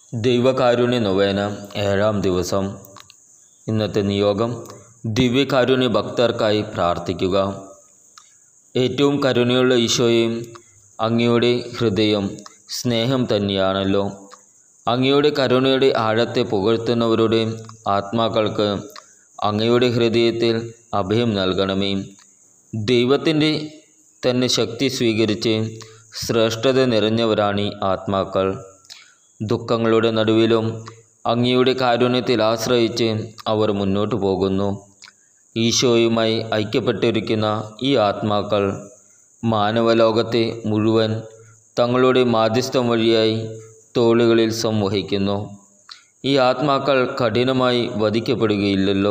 ദൈവകാരുണ്യ നൊവേന 7-ാം ദിവസം. ഇന്നത്തെ നിയോഗം ദിവ്യകാരുണ്യ ഭക്തർക്കായി പ്രാർത്ഥിക്കുക. ഏറ്റവും കരുണയുള്ള ഈശോയെ, അങ്ങയുടെ ഹൃദയം സ്നേഹം തന്നെയാണല്ലോ. അങ്ങയുടെ കരുണയുടെ ആഴത്തെ പുകഴ്ത്തുന്നവരുടെ ആത്മാക്കൾക്ക് അങ്ങയുടെ ഹൃദയത്തിൽ അഭയം നൽകണമേ. ദൈവത്തിൻ്റെ തന്നെ ശക്തി സ്വീകരിച്ച് ശ്രേഷ്ഠത നിറഞ്ഞവരാണ് ഈ ആത്മാക്കൾ. ദുഃഖങ്ങളുടെ നടുവിലും അങ്ങയുടെ കാരുണ്യത്തിൽ ആശ്രയിച്ച് അവർ മുന്നോട്ട് പോകുന്നു. ഈശോയുമായി ഐക്യപ്പെട്ടിരിക്കുന്ന ഈ ആത്മാക്കൾ മാനവലോകത്തെ മുഴുവൻ തങ്ങളുടെ മാധ്യസ്ഥം വഴിയായി തോളുകളിൽ സംവഹിക്കുന്നു. ഈ ആത്മാക്കൾ കഠിനമായി വധിക്കപ്പെടുകയില്ലല്ലോ.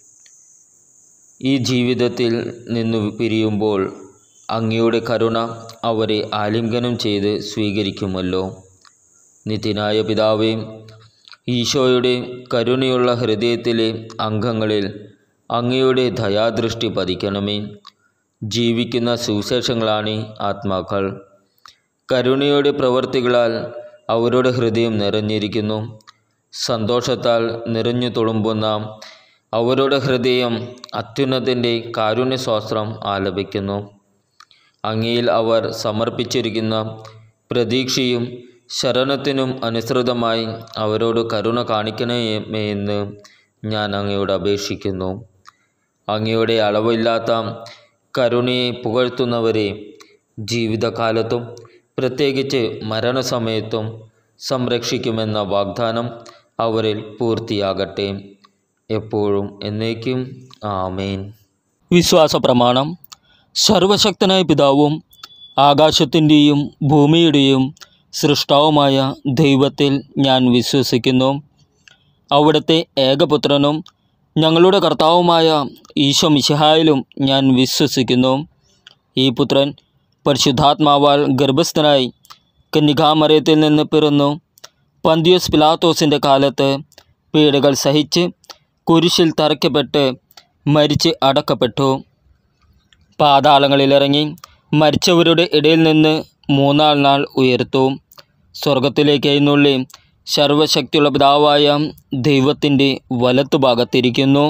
ഈ ജീവിതത്തിൽ നിന്നു പിരിയുമ്പോൾ അങ്ങയുടെ കരുണ അവരെ ആലിംഗനം ചെയ്ത് സ്വീകരിക്കുമല്ലോ. നിത്യനായ പിതാവേ, ഈശോയുടെ കരുണയുള്ള ഹൃദയത്തിലെ അംഗങ്ങളിൽ അങ്ങയുടെ ദയാദൃഷ്ടി പതിക്കണമേ. ജീവിക്കുന്ന സുവിശേഷങ്ങളാണ് ആത്മാക്കൾ. കരുണയുടെ പ്രവൃത്തികളാൽ അവരുടെ ഹൃദയം നിറഞ്ഞിരിക്കുന്നു. സന്തോഷത്താൽ നിറഞ്ഞു തുളുമ്പുന്ന അവരുടെ ഹൃദയം അത്യുന്നതൻ്റെ കാരുണ്യസ്തോത്രം ആലപിക്കുന്നു. അങ്ങയിൽ അവർ സമർപ്പിച്ചിരിക്കുന്ന പ്രതീക്ഷയും ശരണത്തിനും അനുസൃതമായി അവരോട് കരുണ കാണിക്കണമേ എന്ന് ഞാൻ അങ്ങയോട് അപേക്ഷിക്കുന്നു. അങ്ങയുടെ അളവില്ലാത്ത കരുണയെ പുകഴ്ത്തുന്നവരെ ജീവിതകാലത്തും പ്രത്യേകിച്ച് മരണസമയത്തും സംരക്ഷിക്കുമെന്ന വാഗ്ദാനം അവരിൽ പൂർത്തിയാകട്ടെ. എപ്പോഴും എന്നേക്കും. ആമേൻ. വിശ്വാസ പ്രമാണം. സർവശക്തനായ പിതാവും ആകാശത്തിൻ്റെയും ഭൂമിയുടെയും സൃഷ്ടാവുമായ ദൈവത്തിൽ ഞാൻ വിശ്വസിക്കുന്നു. അവിടുത്തെ ഏകപുത്രനും ഞങ്ങളുടെ കർത്താവുമായ ഈശോ മിശിഹായിലും ഞാൻ വിശ്വസിക്കുന്നു. ഈ പുത്രൻ പരിശുദ്ധാത്മാവാൽ ഗർഭസ്ഥനായി കന്യകാമറിയത്തിൽ നിന്ന് പിറന്നു. പന്തിയോസ് പിലാത്തോസിൻ്റെ കാലത്ത് പീഡകൾ സഹിച്ച് കുരിശിൽ തറയ്ക്കപ്പെട്ട് മരിച്ച് അടക്കപ്പെട്ടു. പാതാളങ്ങളിലിറങ്ങി മരിച്ചവരുടെ ഇടയിൽ നിന്ന് 3-ാം നാൾ ഉയർത്തു. സ്വർഗത്തിലേക്ക് എഴുന്നള്ളി സർവശക്തിയുള്ള പിതാവായ ദൈവത്തിൻ്റെ വലത്തുഭാഗത്തിരിക്കുന്നു.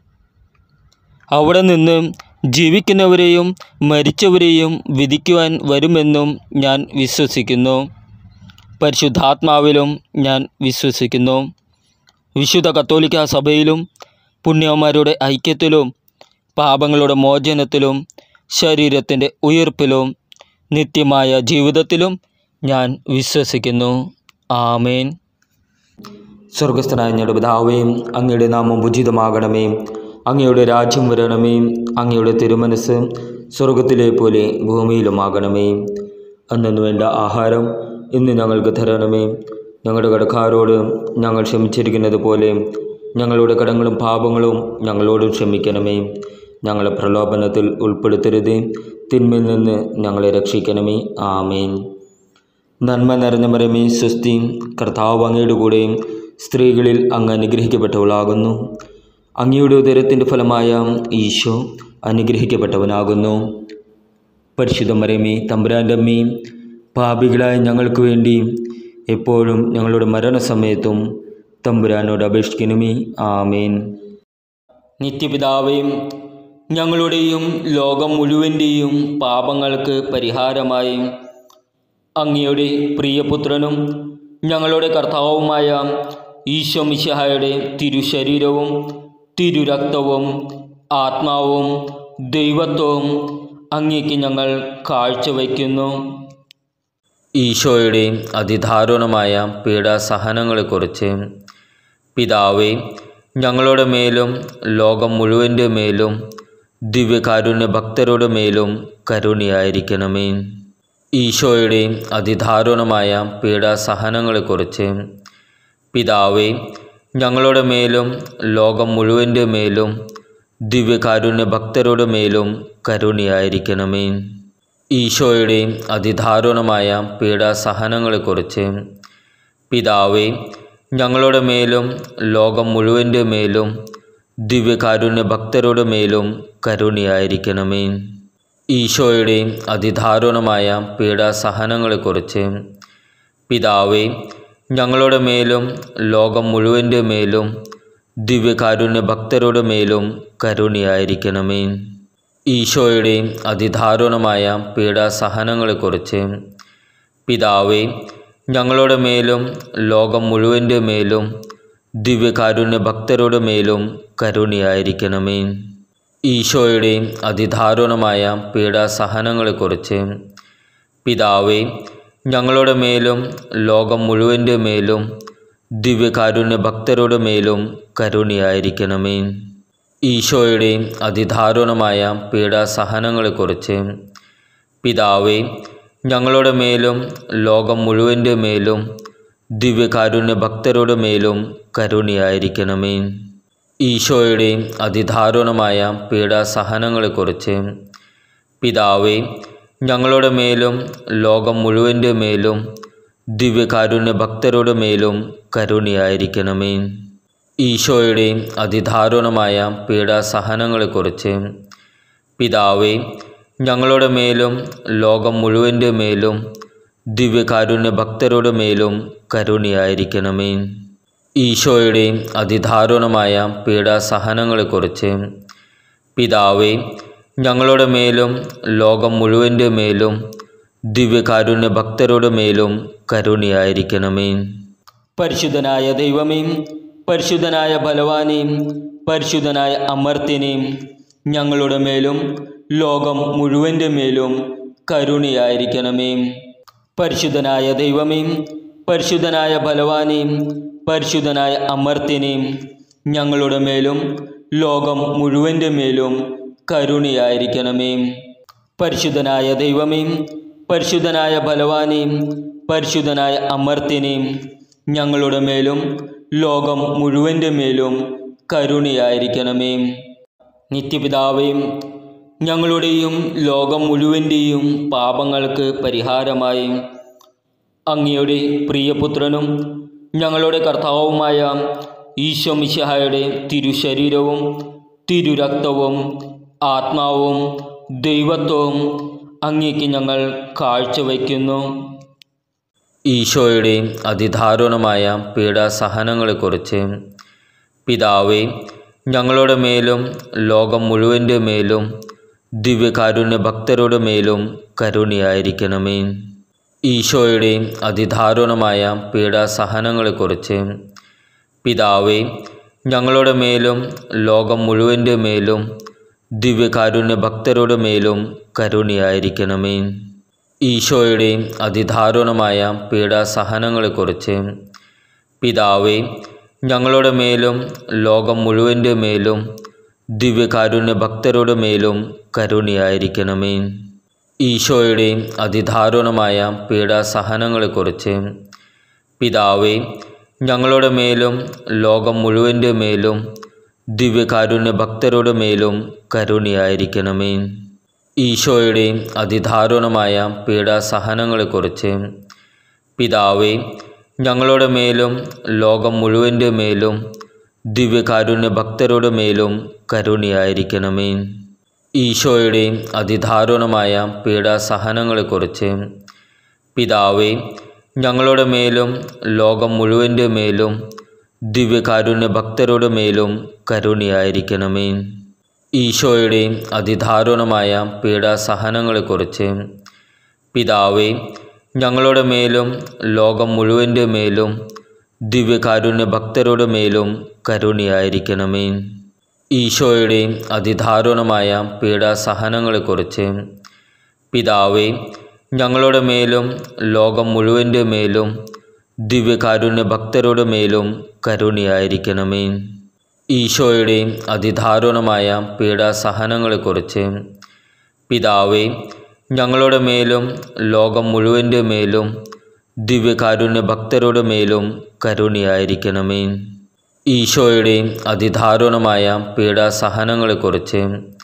അവിടെ നിന്ന് ജീവിക്കുന്നവരെയും മരിച്ചവരെയും വിധിക്കുവാൻ വരുമെന്നും ഞാൻ വിശ്വസിക്കുന്നു. പരിശുദ്ധാത്മാവിലും ഞാൻ വിശ്വസിക്കുന്നു. വിശുദ്ധ കത്തോലിക്കാ സഭയിലും പുണ്യവന്മാരുടെ ഐക്യത്തിലും പാപങ്ങളുടെ മോചനത്തിലും ശരീരത്തിൻ്റെ ഉയിർപ്പിലും നിത്യമായ ജീവിതത്തിലും ഞാൻ വിശ്വസിക്കുന്നു. ആമേൻ. സ്വർഗസ്ഥനായ ഞങ്ങളുടെ പിതാവേ, അങ്ങയുടെ നാമം ഉചിതമാകണമേ. അങ്ങയുടെ രാജ്യം വരണമേ. അങ്ങയുടെ തിരുമനസ് സ്വർഗത്തിലെ പോലെ ഭൂമിയിലുമാകണമേ. അന്നു വേണ്ട ആഹാരം ഇന്ന് ഞങ്ങൾക്ക് തരണമേ. ഞങ്ങളുടെ കടക്കാരോട് ഞങ്ങൾ ക്ഷമിച്ചിരിക്കുന്നത് പോലെ ഞങ്ങളുടെ കടങ്ങളും പാപങ്ങളും ഞങ്ങളോടും ക്ഷമിക്കണമേ. ഞങ്ങളെ പ്രലോഭനത്തിൽ ഉൾപ്പെടുത്തരുത്, തിന്മയിൽ നിന്ന് ഞങ്ങളെ രക്ഷിക്കണമേ. ആമേൻ. നന്മ നിറഞ്ഞ മറിയമേ, സ്വസ്തി, കർത്താവ് അങ്ങയുടെ കൂടെ സ്ത്രീകളിൽ അങ്ങ് അനുഗ്രഹിക്കപ്പെട്ടവളാകുന്നു. അങ്ങയുടെ ഉദരത്തിൻ്റെ ഫലമായ ഈശോ അനുഗ്രഹിക്കപ്പെട്ടവനാകുന്നു. പരിശുദ്ധ മറിയമേ, തമ്പുരാൻ്റെ അമ്മേ, പാപികളായ ഞങ്ങൾക്ക് വേണ്ടി എപ്പോഴും ഞങ്ങളുടെ മരണസമയത്തും തമ്പുരാനോട് അപേക്ഷിക്കണമേ. ആമേൻ. നിത്യപിതാവേയും ഞങ്ങളുടെയും ലോകം മുഴുവൻ്റെയും പാപങ്ങൾക്ക് പരിഹാരമായി അങ്ങയുടെ പ്രിയപുത്രനും ഞങ്ങളുടെ കർത്താവുമായ ഈശോ മിശിഹായുടെ തിരുശരീരവും തിരുരക്തവും ആത്മാവും ദൈവത്വവും അങ്ങേക്ക് ഞങ്ങൾ കാഴ്ചവയ്ക്കുന്നു. ഈശോയുടെ അതിദാരുണമായ പീഡാസഹനങ്ങളെക്കുറിച്ച് പിതാവേ, ഞങ്ങളുടെ മേലും ലോകം മുഴുവൻ്റെ മേലും ദിവ്യകാരുണ്യ ഭക്തരുടെ മേലും കരുണയായിരിക്കണമേ. ഈശോയുടെ അതിദാരുണമായ പീഡാസഹനങ്ങളെക്കുറിച്ച് പിതാവേ, ഞങ്ങളുടെ മേലും ലോകം മുഴുവൻ്റെ മേലും ദിവ്യകാരുണ്യ ഭക്തരുടെ മേലും കരുണയായിരിക്കണമേ. ഈശോയുടെ അതിദാരുണമായ പീഡാസഹനങ്ങളെക്കുറിച്ച് പിതാവേ, ഞങ്ങളുടെ മേലും ലോകം മുഴുവൻ്റെ മേലും ദിവ്യകാരുണ്യ ഭക്തരുടെ മേലും കരുണയായിരിക്കണമേ. ഈശോയുടെ അതിദാരുണമായ പീഡാസഹനങ്ങളെക്കുറിച്ച് പിതാവേ, ഞങ്ങളുടെ മേലും ലോകം മുഴുവൻ്റെ മേലും ദിവ്യകാരുണ്യ ഭക്തരുടെ മേലും കരുണയായിരിക്കണമേ. ഈശോയുടെ അതിദാരുണമായ പീഡാസഹനങ്ങളെക്കുറിച്ച് പിതാവേ, ഞങ്ങളുടെ മേലും ലോകം മുഴുവൻ്റെ മേലും ദിവ്യകാരുണ്യ ഭക്തരുടെ മേലും കരുണയായിരിക്കണമേ. ഈശോയുടെ അതിദാരുണമായ പീഡാസഹനങ്ങളെക്കുറിച്ച് പിതാവേ, ഞങ്ങളുടെ മേലും ലോകം മുഴുവൻ്റെ മേലും ദിവ്യകാരുണ്യ ഭക്തരുടെ മേലും കരുണയായിരിക്കണമേ. ഈശോയുടെ അതിദാരുണമായ പീഡാസഹനങ്ങളെക്കുറിച്ച് പിതാവേ, ഞങ്ങളുടെ മേലും ലോകം മുഴുവൻ്റെ മേലും ദിവ്യകാരുണ്യ ഭക്തരുടെ മേലും കരുണയായിരിക്കണമേ. ഈശോയുടെ അതിദാരുണമായ പീഡാസഹനങ്ങളെക്കുറിച്ച് പിതാവേ, ഞങ്ങളുടെ മേലും ലോകം മുഴുവൻ്റെ മേലും ദിവ്യകാരുണ്യ ഭക്തരുടെ മേലും കരുണയായിരിക്കണമേ. ഈശോയുടെ അതിദാരുണമായ പീഡാസഹനങ്ങളെക്കുറിച്ച് പിതാവേ, ഞങ്ങളുടെ മേലും ലോകം മുഴുവൻ്റെ മേലും ദിവ്യകാരുണ്യ ഭക്തരുടെ മേലും കരുണയായിരിക്കണമേ. ഈശോയുടെ അതിദാരുണമായ പീഡാസഹനങ്ങളെക്കുറിച്ച് പിതാവേ, ഞങ്ങളുടെ മേലും ലോകം മുഴുവൻ്റെ മേലും ദിവ്യകാരുണ്യ ഭക്തരുടെ മേലും കരുണയായിരിക്കണമേ. പരിശുദ്ധനായ ദൈവമേ, പരിശുദ്ധനായ ബലവാനേ, പരിശുദ്ധനായ അമർത്യനേ, ഞങ്ങളുടെ മേലും ലോകം മുഴുവൻ്റെ മേലും കരുണയായിരിക്കണമേ. പരിശുദ്ധനായ ദൈവമേ, പരിശുദ്ധനായ ബലവാനേ, പരിശുദ്ധനായ അമർത്യനേ, ഞങ്ങളുടെ മേലും ലോകം മുഴുവൻ്റെ മേലും കരുണയായിരിക്കണമേ. പരിശുദ്ധനായ ദൈവമേ, പരിശുദ്ധനായ ബലവാനേ, പരിശുദ്ധനായ അമർത്യനേ, ഞങ്ങളുടെ മേലും ലോകം മുഴുവൻ്റെ മേലും കരുണയായിരിക്കണമേ. നിത്യപിതാവേ, ഞങ്ങളുടെയും ലോകം മുഴുവൻ്റെയും പാപങ്ങൾക്ക് പരിഹാരമായി അങ്ങയുടെ പ്രിയപുത്രനും ഞങ്ങളുടെ കർത്താവുമായ ഈശോ മിശിഹായുടെ തിരുശരീരവും തിരുരക്തവും ആത്മാവും ദൈവത്വവും അങ്ങേക്ക് ഞങ്ങൾ കാഴ്ചവയ്ക്കുന്നു. ഈശോയുടെ അതിദാരുണമായ പീഡാസഹനങ്ങളെക്കുറിച്ച് പിതാവേ, ഞങ്ങളുടെ മേലും ലോകം മുഴുവൻ്റെ മേലും ദിവ്യകാരുണ്യ ഭക്തരുടെ മേലും കരുണയായിരിക്കണമേ. ഈശോയുടെ അതിദാരുണമായ പീഡാസഹനങ്ങളെക്കുറിച്ച് പിതാവേ, ഞങ്ങളുടെ മേലും ലോകം മുഴുവൻ്റെ മേലും ദിവ്യകാരുണ്യ ഭക്തരുടെ മേലും കരുണയായിരിക്കണമേ. ഈശോയുടെ അതിദാരുണമായ പീഡാസഹനങ്ങളെക്കുറിച്ച് പിതാവേ, ഞങ്ങളുടെ മേലും ലോകം മുഴുവൻ്റെ മേലും ദിവ്യകാരുണ്യ ഭക്തരുടെ മേലും കരുണയായിരിക്കണമേ. ഈശോയുടെ അതിദാരുണമായ പീഡാസഹനങ്ങളെക്കുറിച്ച് പിതാവേ, ഞങ്ങളുടെ മേലും ലോകം മുഴുവൻ്റെ മേലും ദിവ്യകാരുണ്യ ഭക്തരുടെ മേലും കരുണയായിരിക്കണമേ. ഈശോയുടെ അതിദാരുണമായ പീഡാസഹനങ്ങളെക്കുറിച്ച് പിതാവേ, ഞങ്ങളുടെ മേലും ലോകം മുഴുവൻ്റെ മേലും ദിവ്യകാരുണ്യ ഭക്തരുടെ മേലും കരുണയായിരിക്കണമേ. ഈശോയുടെ അതിദാരുണമായ പീഡാസഹനങ്ങളെക്കുറിച്ച് പിതാവേ, ഞങ്ങളുടെ മേലും ലോകം മുഴുവൻ്റെ മേലും ദിവ്യകാരുണ്യ ഭക്തരുടെ മേലും കരുണയായിരിക്കണമേ. ഈശോയുടെ അതിദാരുണമായ പീഡാസഹനങ്ങളെക്കുറിച്ച് പിതാവേ, ഞങ്ങളുടെ മേലും ലോകം മുഴുവൻ്റെ മേലും ദിവ്യകാരുണ്യ ഭക്തരുടെ മേലും കരുണയായിരിക്കണമേ. ഈശോയുടെ അതിദാരുണമായ പീഡാസഹനങ്ങളെക്കുറിച്ച് പിതാവേ, ഞങ്ങളുടെ മേലും ലോകം മുഴുവൻ്റെ മേലും ദിവ്യകാരുണ്യ ഭക്തരുടെ മേലും കരുണയായിരിക്കണമേ. ഈശോയുടെ അതിദാരുണമായ പീഡാസഹനങ്ങളെക്കുറിച്ച് പിതാവേ, ഞങ്ങളുടെ മേലും ലോകം മുഴുവൻ്റെ മേലും ദിവ്യകാരുണ്യ ഭക്തരുടെ മേലും കരുണയായിരിക്കണമേ. ഈശോയുടെ അതിദാരുണമായ പീഡാസഹനങ്ങളെക്കുറിച്ച്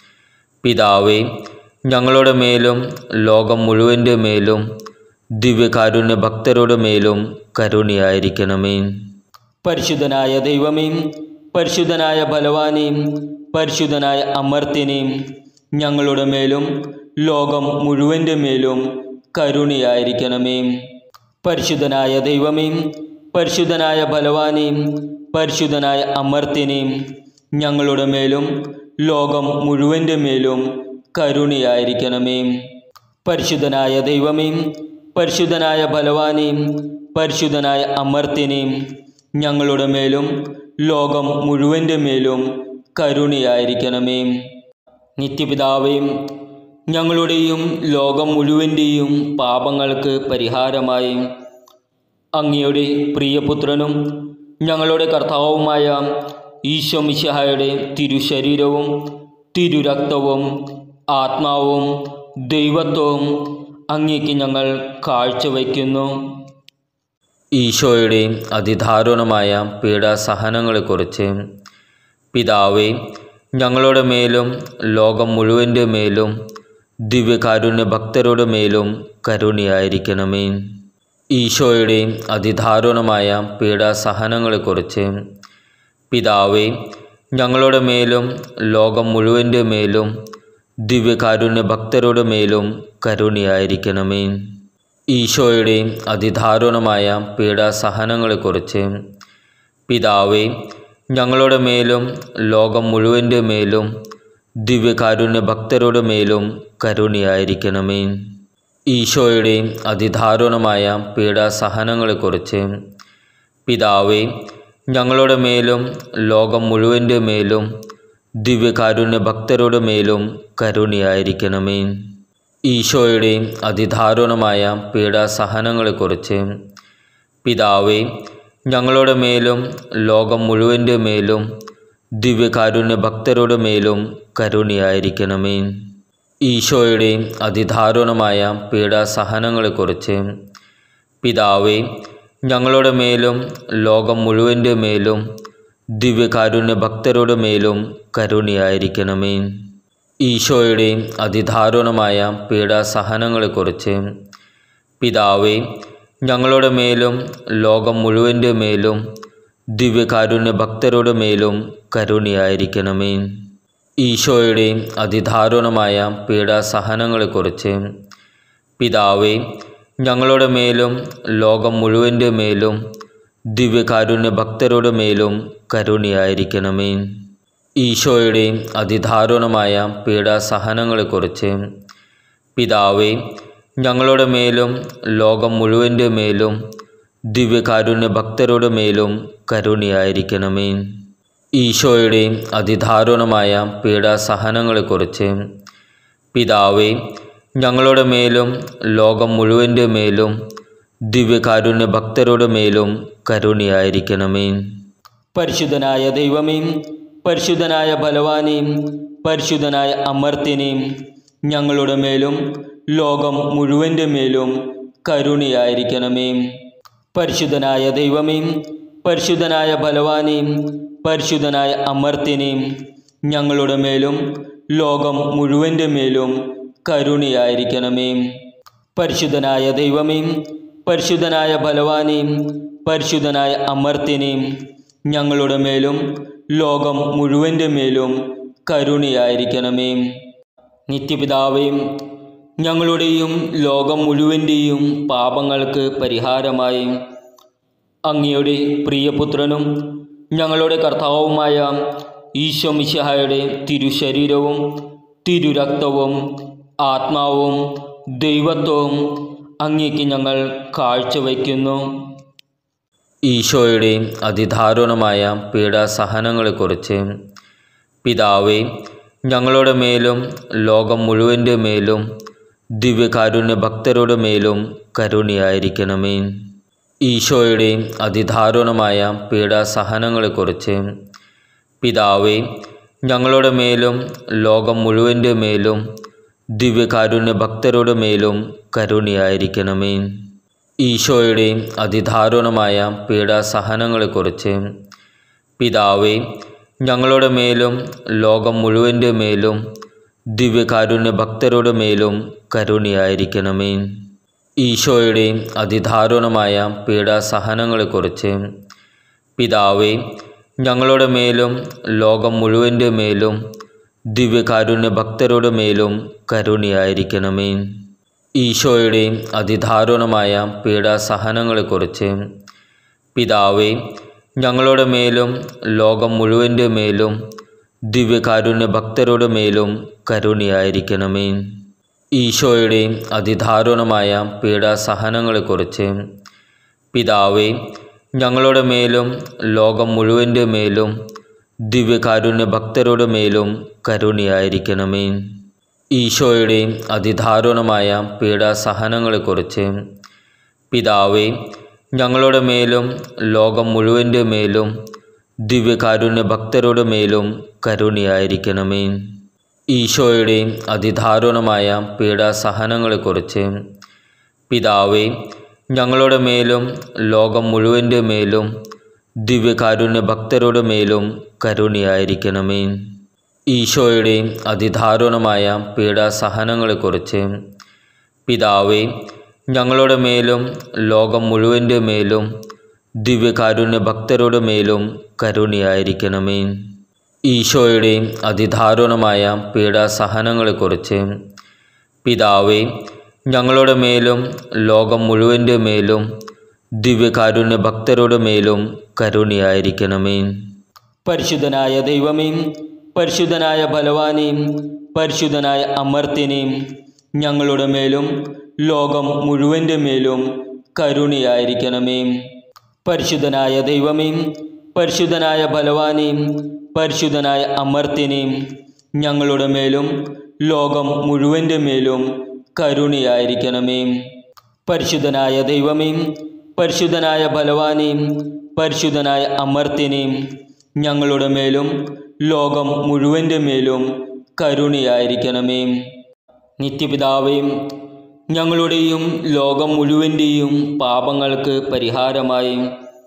പിതാവേ, ഞങ്ങളുടെ മേലും ലോകം മുഴുവൻ്റെ മേലും ദിവ്യകാരുണ്യ ഭക്തരുടെ മേലും കരുണയായിരിക്കണമേ. പരിശുദ്ധനായ ദൈവമേ, പരിശുദ്ധനായ ബലവാനേ, പരിശുദ്ധനായ അമർത്യനേ, ഞങ്ങളുടെ മേലും ലോകം മുഴുവൻ്റെ മേലും കരുണയായിരിക്കണമേ. പരിശുദ്ധനായ ദൈവമേ, പരിശുദ്ധനായ ബലവാനേ, പരിശുദ്ധനായ അമർത്യനേ, ഞങ്ങളുടെ മേലും ലോകം മുഴുവൻ്റെ മേലും കരുണയായിരിക്കണമേ. പരിശുദ്ധനായ ദൈവമേ, പരിശുദ്ധനായ ബലവാനേ, പരിശുദ്ധനായ അമർത്യനേ, ഞങ്ങളുടെ മേലും ലോകം മുഴുവൻ്റെ മേലും കരുണയായിരിക്കണമേ. നിത്യപിതാവേ, ഞങ്ങളുടെയും ലോകം മുഴുവൻ്റെയും പാപങ്ങൾക്ക് പരിഹാരമായി അങ്ങയുടെ പ്രിയപുത്രനും ഞങ്ങളുടെ കർത്താവുമായ ഈശോ മിശിഹായുടെ തിരുശരീരവും തിരുരക്തവും ആത്മാവും ദൈവത്വവും അങ്ങേക്ക് ഞങ്ങൾ കാഴ്ചവയ്ക്കുന്നു. ഈശോയുടെ അതിദാരുണമായ പീഡാസഹനങ്ങളെക്കുറിച്ച് പിതാവേ, ഞങ്ങളുടെ മേലും ലോകം മുഴുവൻ്റെ മേലും ദിവ്യകാരുണ്യ ഭക്തരുടെ മേലും കരുണയായിരിക്കണമേ. ഈശോയുടെ അതിദാരുണമായ പീഡാസഹനങ്ങളെക്കുറിച്ച് പിതാവേ, ഞങ്ങളുടെ മേലും ലോകം മുഴുവൻ്റെ മേലും ദിവ്യകാരുണ്യ ഭക്തരുടെ മേലും കരുണയായിരിക്കണമേ. ഈശോയുടെ അതിദാരുണമായ പീഡാസഹനങ്ങളെക്കുറിച്ച് പിതാവേ, ഞങ്ങളുടെ മേലും ലോകം മുഴുവൻ്റെ മേലും ദിവ്യകാരുണ്യ ഭക്തരുടെ മേലും കരുണയായിരിക്കണമേ. ഈശോയുടെ അതിദാരുണമായ പീഡാസഹനങ്ങളെക്കുറിച്ച് പിതാവേ, ഞങ്ങളുടെ മേലും ലോകം മുഴുവൻ്റെ മേലും ദിവ്യകാരുണ്യ ഭക്തരുടെ മേലും കരുണയായിരിക്കണമേ. ഈശോയുടെ അതിദാരുണമായ പീഡാസഹനങ്ങളെക്കുറിച്ച് പിതാവേ, ഞങ്ങളുടെ മേലും ലോകം മുഴുവൻ്റെ മേലും ദിവ്യകാരുണ്യ ഭക്തരുടെ മേലും കരുണയായിരിക്കണമേ. ഈശോയുടെ അതിദാരുണമായ പീഡാസഹനങ്ങളെക്കുറിച്ച് പിതാവേ, ഞങ്ങളുടെ മേലും ലോകം മുഴുവൻ്റെ മേലും ദിവ്യകാരുണ്യ ഭക്തരുടെ മേലും കരുണയായിരിക്കണമേ. ഈശോയുടെ അതിദാരുണമായ പീഡാസഹനങ്ങളെക്കുറിച്ച് പിതാവേ, ഞങ്ങളുടെ മേലും ലോകം മുഴുവൻ്റെ മേലും ദിവ്യകാരുണ്യ ഭക്തരുടെ മേലും കരുണയായിരിക്കണമേ. ഈശോയുടെ അതിദാരുണമായ പീഡാസഹനങ്ങളെക്കുറിച്ച് പിതാവേ, ഞങ്ങളുടെ മേലും ലോകം മുഴുവൻ്റെ മേലും ദിവ്യകാരുണ്യ ഭക്തരുടെ മേലും കരുണയായിരിക്കണമേ. ഈശോയുടെ അതിദാരുണമായ പീഡാസഹനങ്ങളെക്കുറിച്ച് പിതാവേ, ഞങ്ങളുടെ മേലും ലോകം മുഴുവൻ്റെ മേലും ദിവ്യകാരുണ്യ ഭക്തരുടെ മേലും കരുണയായിരിക്കണമേ. ഈശോയുടെ അതിദാരുണമായ പീഡാസഹനങ്ങളെക്കുറിച്ച് പിതാവേ, ഞങ്ങളുടെ മേലും ലോകം മുഴുവൻ്റെ മേലും ദിവ്യകാരുണ്യ ഭക്തരുടെ മേലും കരുണയായിരിക്കണമേ. പരിശുദ്ധനായ ദൈവമേ, പരിശുദ്ധനായ ബലവാനേ, പരിശുദ്ധനായ അമർത്യനേ, ഞങ്ങളുടെ മേലും ലോകം മുഴുവൻ്റെ മേലും കരുണയായിരിക്കണമേ. പരിശുദ്ധനായ ദൈവമേ, പരിശുദ്ധനായ ബലവാനേ, പരിശുദ്ധനായ അമർത്യനേ, ഞങ്ങളുടെ മേലും ലോകം മുഴുവൻ്റെ മേലും കരുണയായിരിക്കണമേ. പരിശുദ്ധനായ ദൈവമേ, പരിശുദ്ധനായ ബലവാനേ, പരിശുദ്ധനായ അമർത്യനേ, ഞങ്ങളുടെ മേലും ലോകം മുഴുവൻ്റെ മേലും കരുണയായിരിക്കണമേ. നിത്യപിതാവേ, ഞങ്ങളുടെയും ലോകം മുഴുവൻ്റെയും പാപങ്ങൾക്ക് പരിഹാരമായി അങ്ങയുടെ പ്രിയപുത്രനും ഞങ്ങളുടെ കർത്താവുമായ ഈശോ മിശിഹായുടെ തിരുശരീരവും തിരുരക്തവും ആത്മാവും ദൈവത്വവും അങ്ങേക്ക് ഞങ്ങൾ കാഴ്ചവയ്ക്കുന്നു. ഈശോയുടെ അതിദാരുണമായ പീഡാസഹനങ്ങളെക്കുറിച്ച് പിതാവേ, ഞങ്ങളുടെ മേലും ലോകം മുഴുവൻ്റെ മേലും ദിവ്യകാരുണ്യ ഭക്തരുടെ മേലും കരുണയായിരിക്കണമേ. ഈശോയുടെ അതിദാരുണമായ പീഡാസഹനങ്ങളെക്കുറിച്ച് പിതാവേ, ഞങ്ങളുടെ മേലും ലോകം മുഴുവൻ്റെ മേലും ദിവ്യകാരുണ്യ ഭക്തരുടെ മേലും കരുണയായിരിക്കണമേ. ഈശോയുടെ അതിദാരുണമായ പീഡാസഹനങ്ങളെക്കുറിച്ച് പിതാവേ, ഞങ്ങളുടെ മേലും ലോകം മുഴുവൻ്റെ മേലും ദിവ്യകാരുണ്യ ഭക്തരുടെ മേലും കരുണയായിരിക്കണമേ. ഈശോയുടെ അതിദാരുണമായ പീഡാസഹനങ്ങളെക്കുറിച്ച് പിതാവേ, ഞങ്ങളുടെ മേലും ലോകം മുഴുവൻ്റെ മേലും ദിവ്യകാരുണ്യ ഭക്തരുടെ മേലും കരുണയായിരിക്കണമേ. ഈശോയുടെ അതിദാരുണമായ പീഡാസഹനങ്ങളെക്കുറിച്ച് പിതാവേ, ഞങ്ങളുടെ മേലും ലോകം മുഴുവൻ്റെ മേലും ദിവ്യകാരുണ്യ ഭക്തരുടെ മേലും കരുണയായിരിക്കണമേ. ഈശോയുടെ അതിദാരുണമായ പീഡാസഹനങ്ങളെക്കുറിച്ച് പിതാവേ, ഞങ്ങളുടെ മേലും ലോകം മുഴുവൻ്റെ മേലും ദിവ്യകാരുണ്യ ഭക്തരുടെ മേലും കരുണയായിരിക്കണമേ. ഈശോയുടെ അതിദാരുണമായ പീഡാസഹനങ്ങളെക്കുറിച്ച് പിതാവേ, ഞങ്ങളുടെ മേലും ലോകം മുഴുവൻ്റെ മേലും ദിവ്യകാരുണ്യ ഭക്തരുടെ മേലും കരുണയായിരിക്കണമേ. ഈശോയുടെ അതിദാരുണമായ പീഡാസഹനങ്ങളെക്കുറിച്ച് പിതാവേ, ഞങ്ങളുടെ മേലും ലോകം മുഴുവൻ്റെ മേലും ദിവ്യകാരുണ്യ ഭക്തരുടെ മേലും കരുണയായിരിക്കണമേ. ഈശോയുടെ അതിദാരുണമായ പീഡാസഹനങ്ങളെക്കുറിച്ച് പിതാവേ, ഞങ്ങളുടെ മേലും ലോകം മുഴുവൻ്റെ മേലും ദിവ്യകാരുണ്യ ഭക്തരുടെ മേലും കരുണയായിരിക്കണമേ. ഈശോയുടെ അതിദാരുണമായ പീഡാസഹനങ്ങളെക്കുറിച്ച് പിതാവേ, ഞങ്ങളുടെ മേലും ലോകം മുഴുവൻ്റെ മേലും ദിവ്യകാരുണ്യ ഭക്തരുടെ മേലും കരുണയായിരിക്കണമേ. പരിശുദ്ധനായ ദൈവമേ, പരിശുദ്ധനായ ബലവാനേ, പരിശുദ്ധനായ അമർത്യനേ, ഞങ്ങളുടെ മേലും ലോകം മുഴുവൻ്റെ മേലും കരുണയായിരിക്കണമേ. പരിശുദ്ധനായ ദൈവമേ, പരിശുദ്ധനായ ബലവാനേ, പരിശുദ്ധനായ അമർത്യനേ, ഞങ്ങളുടെ മേലും ലോകം മുഴുവൻ്റെ മേലും കരുണയായിരിക്കണമേ. പരിശുദ്ധനായ ദൈവമേ, പരിശുദ്ധനായ ബലവാനേ, പരിശുദ്ധനായ അമർത്യനേ, ഞങ്ങളുടെ മേലും ലോകം മുഴുവൻ്റെ മേലും കരുണയായിരിക്കണമേ. നിത്യപിതാവേ, ഞങ്ങളുടെയും ലോകം മുഴുവൻ്റെയും പാപങ്ങൾക്ക് പരിഹാരമായി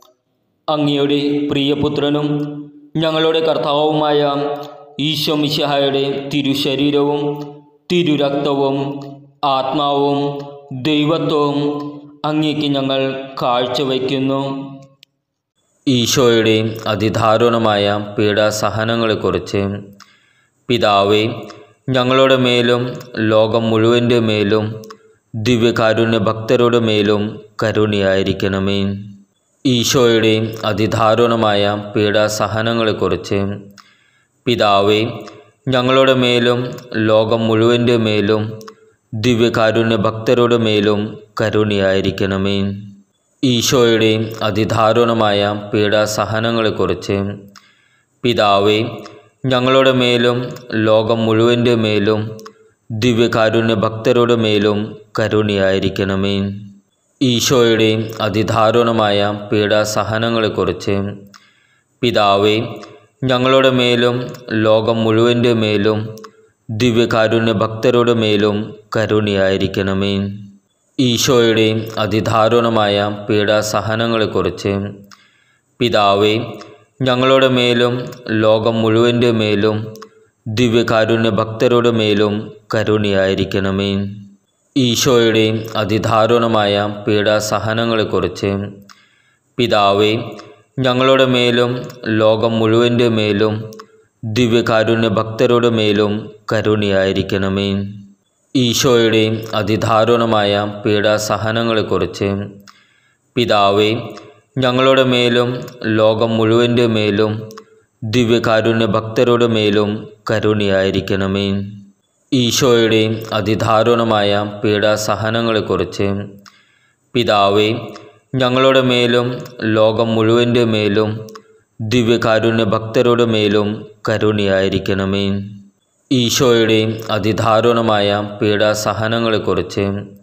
അങ്ങയുടെ പ്രിയപുത്രനും ഞങ്ങളുടെ കർത്താവുമായ ഈശോ മിശിഹായുടെ തിരുശരീരവും തിരുരക്തവും ആത്മാവും ദൈവത്വവും അങ്ങേക്ക് ഞങ്ങൾ കാഴ്ചവയ്ക്കുന്നു. ഈശോയുടെ അതിദാരുണമായ പീഡാസഹനങ്ങളെക്കുറിച്ച് പിതാവേ, ഞങ്ങളുടെ മേലും ലോകം മുഴുവൻ്റെ മേലും ദിവ്യകാരുണ്യ ഭക്തരുടെ മേലും കരുണയായിരിക്കണമേ. ഈശോയുടെ അതിദാരുണമായ പീഡാസഹനങ്ങളെക്കുറിച്ച് പിതാവേ, ഞങ്ങളുടെ മേലും ലോകം മുഴുവൻ്റെ മേലും ദിവ്യകാരുണ്യ ഭക്തരുടെ മേലും കരുണയായിരിക്കണമേ. ഈശോയുടെ അതിദാരുണമായ പീഡാസഹനങ്ങളെക്കുറിച്ച് പിതാവേ, ഞങ്ങളുടെ മേലും ലോകം മുഴുവൻ്റെ മേലും ദിവ്യകാരുണ്യ ഭക്തരുടെ മേലും കരുണയായിരിക്കണമേ. ഈശോയുടെ അതിദാരുണമായ പീഡാസഹനങ്ങളെക്കുറിച്ച് പിതാവേ, ഞങ്ങളുടെ മേലും ലോകം മുഴുവൻ്റെ മേലും ദിവ്യകാരുണ്യ ഭക്തരുടെ മേലും കരുണയായിരിക്കണമേ. ഈശോയുടെ അതിദാരുണമായ പീഡാസഹനങ്ങളെക്കുറിച്ച് പിതാവേ, ഞങ്ങളുടെ മേലും ലോകം മുഴുവൻ്റെ മേലും ദിവ്യകാരുണ്യ ഭക്തരുടെ മേലും കരുണയായിരിക്കണമേ. ഈശോയുടെ അതിദാരുണമായ പീഡാസഹനങ്ങളെക്കുറിച്ച് പിതാവേ, ഞങ്ങളുടെ മേലും ലോകം മുഴുവൻ്റെ മേലും ദിവ്യകാരുണ്യ ഭക്തരുടെ മേലും കരുണയായിരിക്കണമേ. ഈശോയുടെ അതിദാരുണമായ പീഡാസഹനങ്ങളെക്കുറിച്ച് പിതാവേ, ഞങ്ങളുടെ മേലും ലോകം മുഴുവൻ്റെ മേലും ദിവ്യകാരുണ്യ ഭക്തരുടെ മേലും കരുണയായിരിക്കണമേ. ഈശോയുടെ അതിദാരുണമായ പീഡാസഹനങ്ങളെക്കുറിച്ച് പിതാവേ, ഞങ്ങളുടെ മേലും ലോകം മുഴുവൻ്റെ മേലും ദിവ്യകാരുണ്യ ഭക്തരുടെ മേലും കരുണയായിരിക്കണമേ. ഈശോയുടെ അതിദാരുണമായ പീഡാസഹനങ്ങളെക്കുറിച്ച്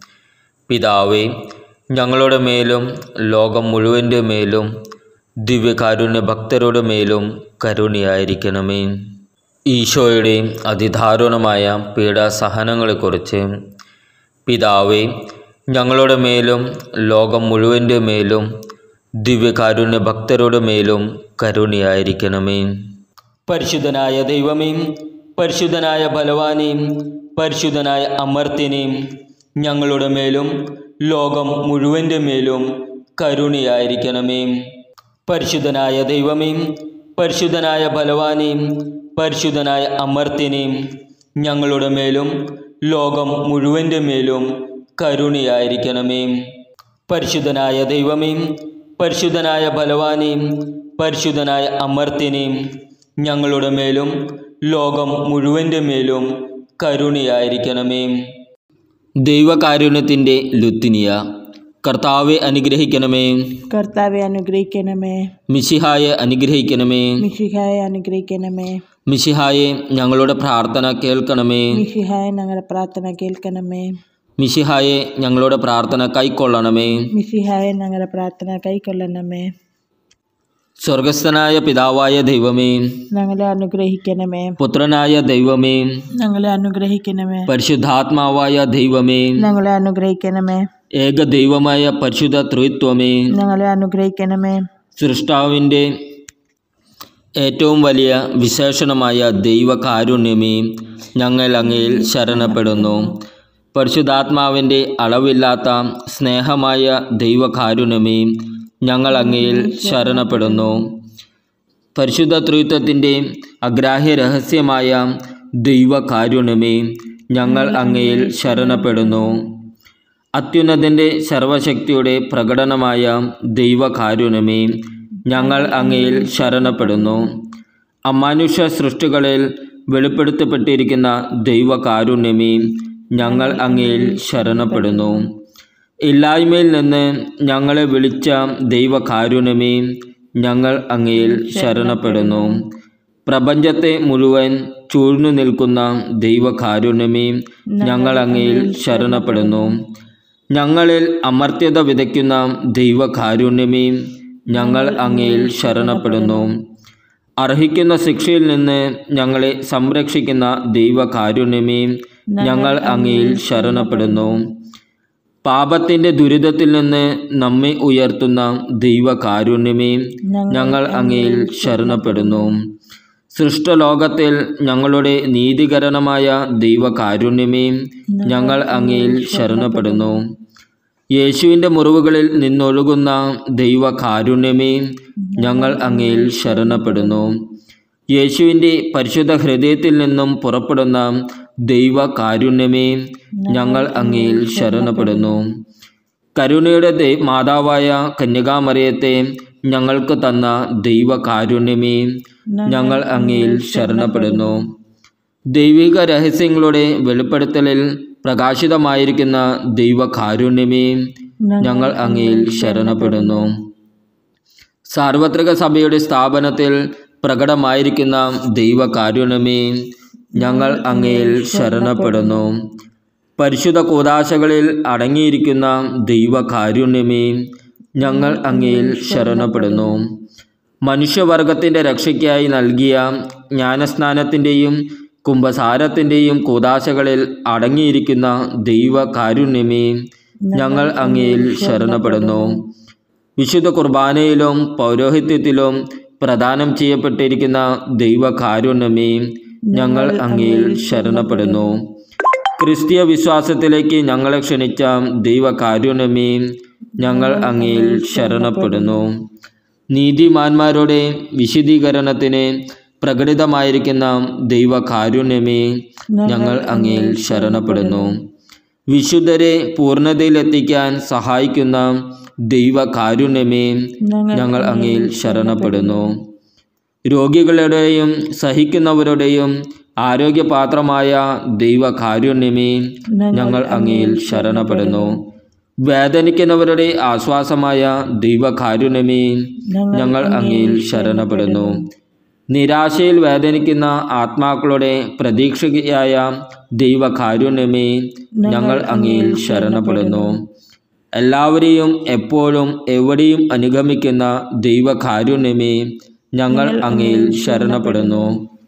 പിതാവേ, ഞങ്ങളുടെ മേലും ലോകം മുഴുവൻ്റെ മേലും ദിവ്യകാരുണ്യ ഭക്തരുടെ മേലും കരുണയായിരിക്കണമേ. ഈശോയുടെ അതിദാരുണമായ പീഡാസഹനങ്ങളെക്കുറിച്ച് പിതാവേ, ഞങ്ങളുടെ മേലും ലോകം മുഴുവൻ്റെ മേലും ദിവ്യകാരുണ്യ ഭക്തരുടെ മേലും കരുണയായിരിക്കണമേ. പരിശുദ്ധനായ ദൈവമേ, പരിശുദ്ധനായ ബലവാനേ, പരിശുദ്ധനായ അമർത്യനേ, ഞങ്ങളുടെ മേലും ലോകം മുഴുവൻ്റെ മേലും കരുണയായിരിക്കണമേ. പരിശുദ്ധനായ ദൈവമേ, പരിശുദ്ധനായ ബലവാനേ, പരിശുദ്ധനായ അമർത്യനേ, ഞങ്ങളുടെ മേലും ലോകം മുഴുവൻ്റെ മേലും കരുണയായിരിക്കണമേ. പരിശുദ്ധനായ ദൈവമേ, പരിശുദ്ധനായ ബലവാനേ, പരിശുദ്ധനായ അമർത്യനേ, ഞങ്ങളുടെ മേലും ലോകം മുഴുവൻ്റെ മേലും കരുണയായിരിക്കണമേ. ദൈവകാരുണ്യത്തിൻ്റെ ലുത്തിനിയ. കർത്താവെ അനുഗ്രഹിക്കണമേ, കർത്താവെ അനുഗ്രഹിക്കണമേ, മിശിഹായെ അനുഗ്രഹിക്കണമേ, മിശിഹായെ അനുഗ്രഹിക്കണമേ, മിശിഹായെ ഞങ്ങളുടെ പ്രാർത്ഥന കേൾക്കണമേ, മിശിഹായെ ഞങ്ങളുടെ പ്രാർത്ഥന കേൾക്കണമേ, മിശിഹായെ ഞങ്ങളുടെ പ്രാർത്ഥന കൈക്കൊള്ളണമേ, മിശിഹായെ ഞങ്ങളുടെ പ്രാർത്ഥന കൈക്കൊള്ളണമേ. സ്വർഗസ്ഥനായ പിതാവായ ദൈവമേ, ഞങ്ങളെ അനുഗ്രഹിക്കണമേ, പുത്രനായ ദൈവമേ, ഞങ്ങളെ അനുഗ്രഹിക്കണമേ, പരിശുദ്ധാത്മാവായ ദൈവമേ, ഞങ്ങളെ അനുഗ്രഹിക്കണമേ, ഏക ദൈവമായ പരിശുദ്ധ ത്രിത്വമേ, ഞങ്ങളെ അനുഗ്രഹിക്കണമേ, സൃഷ്ടാവിൻ്റെ ഏറ്റവും വലിയ വിശേഷണമായ ദൈവകാരുണ്യമേ, ഞങ്ങൾ അങ്ങയിൽ ശരണപ്പെടുന്നു. പരിശുദ്ധാത്മാവിൻ്റെ അളവില്ലാത്ത സ്നേഹമായ ദൈവകാരുണ്യമേ, ഞങ്ങൾ അങ്ങയിൽ ശരണപ്പെടുന്നു. പരിശുദ്ധ ത്രിത്വത്തിൻ്റെ അഗ്രാഹ്യ രഹസ്യമായ ദൈവകാരുണ്യമേ, ഞങ്ങൾ അങ്ങയിൽ ശരണപ്പെടുന്നു. അത്യുന്നതൻ്റെ സർവശക്തിയുടെ പ്രകടനമായ ദൈവകാരുണ്യമേ, ഞങ്ങൾ അങ്ങയിൽ ശരണപ്പെടുന്നു. അമാനുഷ്യ സൃഷ്ടികളിൽ വെളിപ്പെടുത്തപ്പെട്ടിരിക്കുന്ന ദൈവകാരുണ്യമേ, ഞങ്ങൾ അങ്ങയിൽ ശരണപ്പെടുന്നു. ഇല്ലായ്മയിൽ നിന്ന് ഞങ്ങളെ വിളിച്ച ദൈവകാരുണ്യമേ, ഞങ്ങൾ അങ്ങയിൽ ശരണപ്പെടുന്നു. പ്രപഞ്ചത്തെ മുഴുവൻ ചൂഴ്ന്നു നിൽക്കുന്ന ദൈവകാരുണ്യമേ, ഞങ്ങൾ അങ്ങയിൽ ശരണപ്പെടുന്നു. ഞങ്ങളിൽ അമർത്യത വിതയ്ക്കുന്ന ദൈവകാരുണ്യമേ, ഞങ്ങൾ അങ്ങയിൽ ശരണപ്പെടുന്നു. അർഹിക്കുന്ന ശിക്ഷയിൽ നിന്ന് ഞങ്ങളെ സംരക്ഷിക്കുന്ന ദൈവകാരുണ്യമേ, ഞങ്ങൾ അങ്ങയിൽ ശരണപ്പെടുന്നു. പാപത്തിൻ്റെ ദുരിതത്തിൽ നിന്ന് നമ്മെ ഉയർത്തുന്ന ദൈവകാരുണ്യമേ, ഞങ്ങൾ അങ്ങയിൽ ശരണപ്പെടുന്നു. സൃഷ്ടലോകത്തിൽ ഞങ്ങളുടെ നീതീകരണമായ ദൈവകാരുണ്യമേ, ഞങ്ങൾ അങ്ങയിൽ ശരണപ്പെടുന്നു. യേശുവിൻ്റെ മുറിവുകളിൽ നിന്നൊഴുകുന്ന ദൈവകാരുണ്യമേ, ഞങ്ങൾ അങ്ങയിൽ ശരണപ്പെടുന്നു. യേശുവിൻ്റെ പരിശുദ്ധ ഹൃദയത്തിൽ നിന്നും പുറപ്പെടുന്ന ദൈവകാരുണ്യമേ, ഞങ്ങൾ അങ്ങയിൽ ശരണപ്പെടുന്നു. കരുണയുടെ മാതാവായ കന്യകാമറിയത്തെ ഞങ്ങൾക്ക് തന്ന ദൈവകാരുണ്യമേ, ഞങ്ങൾ അങ്ങയിൽ ശരണപ്പെടുന്നു. ദൈവിക രഹസ്യങ്ങളുടെ വെളിപ്പെടുത്തലിൽ പ്രകാശിതമായിരിക്കുന്ന ദൈവകാരുണ്യമേ, ഞങ്ങൾ അങ്ങയിൽ ശരണപ്പെടുന്നു. സാർവത്രിക സഭയുടെ സ്ഥാപനത്തിൽ പ്രകടമായിരിക്കുന്ന ദൈവകാരുണ്യമേ, ഞങ്ങൾ അങ്ങയിൽ ശരണപ്പെടുന്നു. പരിശുദ്ധ കൂദാശകളിൽ അടങ്ങിയിരിക്കുന്ന ദൈവകാരുണ്യമേ, ഞങ്ങൾ അങ്ങയിൽ ശരണപ്പെടുന്നു. മനുഷ്യവർഗത്തിൻ്റെ രക്ഷയ്ക്കായി നൽകിയ ജ്ഞാനസ്നാനത്തിൻ്റെയും കുംഭസാരത്തിൻ്റെയും കൂദാശകളിൽ അടങ്ങിയിരിക്കുന്ന ദൈവകാരുണ്യമേ, ഞങ്ങൾ അങ്ങയിൽ ശരണപ്പെടുന്നു. വിശുദ്ധ കുർബാനയിലും പൗരോഹിത്യത്തിലും പ്രദാനം ചെയ്യപ്പെട്ടിരിക്കുന്ന ദൈവകാരുണ്യമേ, ഞങ്ങൾ അങ്ങയിൽ ശരണപ്പെടുന്നു. ക്രിസ്തീയ വിശ്വാസത്തിലേക്ക് ഞങ്ങളെ ക്ഷണിച്ച ദൈവകാരുണ്യമേ, ഞങ്ങൾ അങ്ങയിൽ ശരണപ്പെടുന്നു. നീതിമാന്മാരുടെ വിശുദ്ധീകരണത്തിന് പ്രകടിതമായിരിക്കുന്ന ദൈവകാരുണ്യമേ, ഞങ്ങൾ അങ്ങയിൽ ശരണപ്പെടുന്നു. വിശുദ്ധരെ പൂർണ്ണതയിലെത്തിക്കാൻ സഹായിക്കുന്ന ദൈവകാരുണ്യമേ, ഞങ്ങൾ അങ്ങയിൽ ശരണപ്പെടുന്നു. രോഗികളുടെയും സഹിക്കുന്നവരുടെയും ആരോഗ്യപാത്രമായ ദൈവകാരുണ്യമേ, ഞങ്ങൾ അങ്ങയിൽ ശരണപ്പെടുന്നു. വേദനിക്കുന്നവരുടെ ആശ്വാസമായ ദൈവകാരുണ്യമേ, ഞങ്ങൾ അങ്ങയിൽ ശരണപ്പെടുന്നു. നിരാശയിൽ വേദനിക്കുന്ന ആത്മാക്കളുടെ പ്രതീക്ഷയായ ദൈവകാരുണ്യമേ, ഞങ്ങൾ അങ്ങയിൽ ശരണപ്പെടുന്നു. എല്ലാവരെയും എപ്പോഴും എവിടെയും അനുഗമിക്കുന്ന ദൈവകാരുണ്യമേ, ഞങ്ങൾ അങ്ങയിൽ ശരണപ്പെടുന്നു.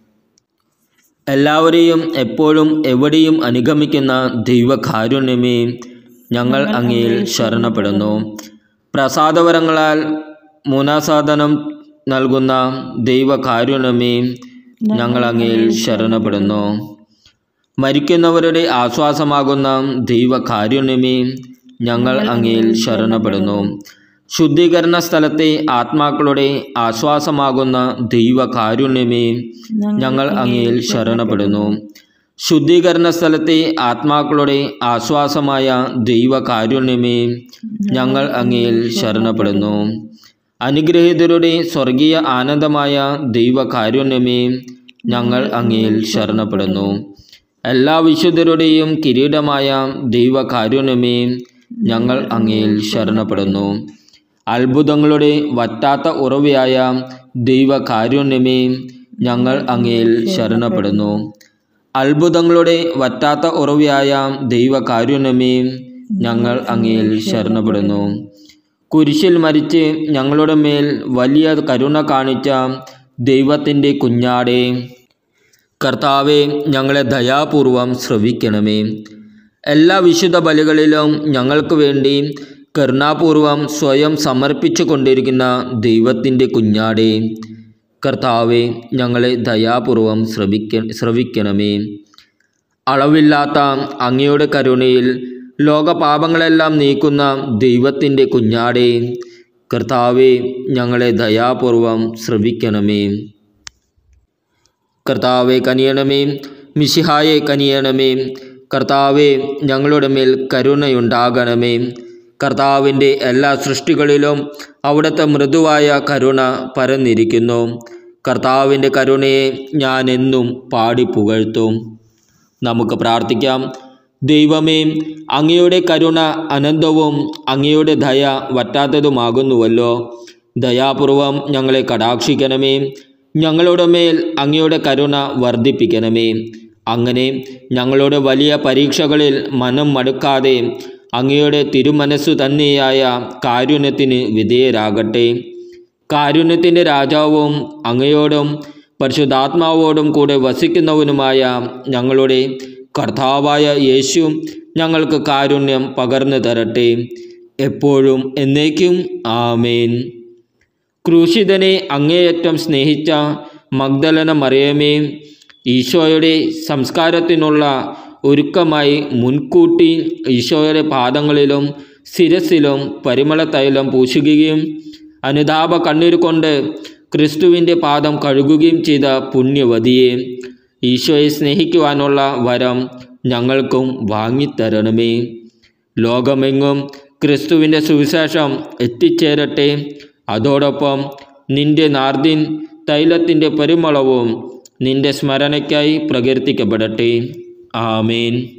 എല്ലാവരെയും എപ്പോഴും എവിടെയും അനുഗമിക്കുന്ന ദൈവകാരുണ്യമേ, ഞങ്ങൾ അങ്ങയിൽ ശരണപ്പെടുന്നു. പ്രസാദവരങ്ങളാൽ മൂനാസാധനം നൽകുന്ന ദൈവകാരുണ്യമേ, ഞങ്ങൾ അങ്ങയിൽ ശരണപ്പെടുന്നു. മരിക്കുന്നവരുടെ ആശ്വാസമാകുന്ന ദൈവകാരുണ്യമേ, ഞങ്ങൾ അങ്ങയിൽ ശരണപ്പെടുന്നു. ശുദ്ധീകരണ സ്ഥലത്തെ ആത്മാക്കളുടെ ആശ്വാസമാകുന്ന ദൈവകാരുണ്യമേ, ഞങ്ങൾ അങ്ങയിൽ ശരണപ്പെടുന്നു. ശുദ്ധീകരണ സ്ഥലത്തെ ആത്മാക്കളുടെ ആശ്വാസമായ ദൈവകാരുണ്യമേ, ഞങ്ങൾ അങ്ങയിൽ ശരണപ്പെടുന്നു. അനുഗ്രഹീതരുടെ സ്വർഗീയ ആനന്ദമായ ദൈവകാരുണ്യമേ, ഞങ്ങൾ അങ്ങയിൽ ശരണപ്പെടുന്നു. എല്ലാ വിശുദ്ധരുടെയും കിരീടമായ ദൈവകാരുണ്യമേ, ഞങ്ങൾ അങ്ങയിൽ ശരണപ്പെടുന്നു. അത്ഭുതങ്ങളുടെ വറ്റാത്ത ഉറവയായ ദൈവകാരുണ്യമേ, ഞങ്ങൾ അങ്ങയിൽ ശരണപ്പെടുന്നു. അത്ഭുതങ്ങളുടെ വറ്റാത്ത ഉറവയായ ദൈവകാരുണ്യമേ, ഞങ്ങൾ അങ്ങയിൽ ശരണപ്പെടുന്നു. കുരിശിൽ മരിച്ച് ഞങ്ങളുടെ മേൽ വലിയ കരുണ കാണിച്ച ദൈവത്തിൻ്റെ കുഞ്ഞാടേ, കർത്താവെ, ഞങ്ങളെ ദയാപൂർവം ശ്രവിക്കണമേ. എല്ലാ വിശുദ്ധ ബലികളിലും ഞങ്ങൾക്ക് വേണ്ടി കരുണാപൂർവം സ്വയം സമർപ്പിച്ചു കൊണ്ടിരിക്കുന്ന ദൈവത്തിൻ്റെ കുഞ്ഞാടേ, കർത്താവെ, ഞങ്ങളെ ദയാപൂർവം ശ്രവിക്കണമേ. അളവില്ലാത്ത അങ്ങയുടെ കരുണയിൽ ലോകപാപങ്ങളെല്ലാം നീക്കുന്ന ദൈവത്തിൻ്റെ കുഞ്ഞാടേ, കർത്താവെ, ഞങ്ങളെ ദയാപൂർവം ശ്രവിക്കണമേ. കർത്താവെ കനിയണമേ, മിശിഹായെ കനിയണമേ. കർത്താവെ, ഞങ്ങളുടെ മേൽ കരുണയുണ്ടാകണമേ. കർത്താവിൻ്റെ എല്ലാ സൃഷ്ടികളിലും അവിടുത്തെ മൃദുവായ കരുണ പരന്നിരിക്കുന്നു. കർത്താവിൻ്റെ കരുണയെ ഞാൻ എന്നും പാടി പുകഴ്ത്തും. നമുക്ക് പ്രാർത്ഥിക്കാം. ദൈവമേ, അങ്ങയുടെ കരുണ അനന്തവും അങ്ങയുടെ ദയ വറ്റാത്തതുമാകുന്നുവല്ലോ. ദയാപൂർവം ഞങ്ങളെ കടാക്ഷിക്കണമേ. ഞങ്ങളുടെ മേൽ അങ്ങയുടെ കരുണ വർദ്ധിപ്പിക്കണമേ. അങ്ങനെ ഞങ്ങളുടെ വലിയ പരീക്ഷകളിൽ മനം മടുക്കാതെ അങ്ങയുടെ തിരുമനസ്സു തന്നെയായ കാരുണ്യത്തിന് വിധേയരാകട്ടെ. കാരുണ്യത്തിൻ്റെ രാജാവും അങ്ങയോടും പരിശുദ്ധാത്മാവോടും കൂടെ വസിക്കുന്നവനുമായ ഞങ്ങളുടെ കർത്താവായ യേശു ഞങ്ങൾക്ക് കാരുണ്യം പകർന്നു തരട്ടെ, എപ്പോഴും എന്നേക്കും. ആമേൻ. ക്രൂശിതനെ അങ്ങേയറ്റം സ്നേഹിച്ച മഗ്ദലന മറിയമേ, ഈശോയുടെ സംസ്കാരത്തിനുള്ള ഒരുക്കമായി മുൻകൂട്ടി ഈശോയുടെ പാദങ്ങളിലും ശിരസിലും പരിമള തൈലം പൂശുകയും അനുതാപ കണ്ണീരുകൊണ്ട് ക്രിസ്തുവിൻ്റെ പാദം കഴുകുകയും ചെയ്ത പുണ്യവതിയെ, ഈശോയെ സ്നേഹിക്കുവാനുള്ള വരം ഞങ്ങൾക്കും വാങ്ങിത്തരണമേ. ലോകമെങ്ങും ക്രിസ്തുവിൻ്റെ സുവിശേഷം എത്തിച്ചേരട്ടെ. അതോടൊപ്പം നിന്റെ നാർദിൻ തൈലത്തിൻ്റെ പരിമളവും നിന്റെ സ്മരണയ്ക്കായി പ്രകീർത്തിക്കപ്പെടട്ടെ. ആമേൻ.